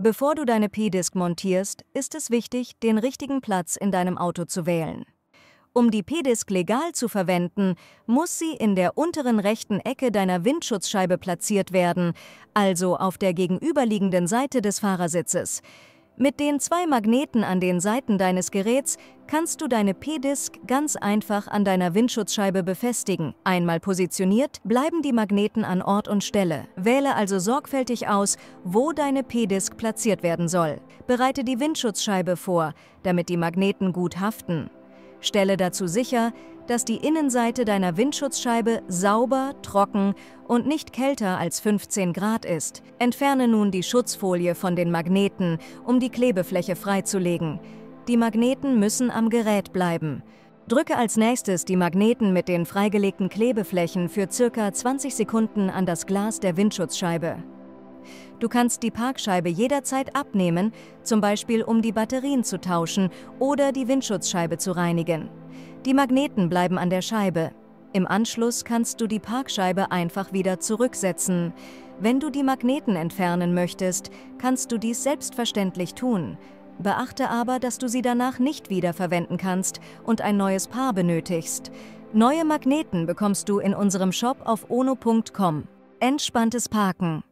Bevor du deine P-Disc montierst, ist es wichtig, den richtigen Platz in deinem Auto zu wählen. Um die P-Disc legal zu verwenden, muss sie in der unteren rechten Ecke deiner Windschutzscheibe platziert werden, also auf der gegenüberliegenden Seite des Fahrersitzes. Mit den 2 Magneten an den Seiten deines Geräts kannst du deine P-Disc ganz einfach an deiner Windschutzscheibe befestigen. Einmal positioniert, bleiben die Magneten an Ort und Stelle. Wähle also sorgfältig aus, wo deine P-Disc platziert werden soll. Bereite die Windschutzscheibe vor, damit die Magneten gut haften. Stelle dazu sicher, dass die Innenseite deiner Windschutzscheibe sauber, trocken und nicht kälter als 15 Grad ist. Entferne nun die Schutzfolie von den Magneten, um die Klebefläche freizulegen. Die Magneten müssen am Gerät bleiben. Drücke als nächstes die Magneten mit den freigelegten Klebeflächen für ca. 20 Sekunden an das Glas der Windschutzscheibe. Du kannst die Parkscheibe jederzeit abnehmen, zum Beispiel um die Batterien zu tauschen oder die Windschutzscheibe zu reinigen. Die Magneten bleiben an der Scheibe. Im Anschluss kannst du die Parkscheibe einfach wieder zurücksetzen. Wenn du die Magneten entfernen möchtest, kannst du dies selbstverständlich tun. Beachte aber, dass du sie danach nicht wiederverwenden kannst und ein neues Paar benötigst. Neue Magneten bekommst du in unserem Shop auf ono.com. Entspanntes Parken.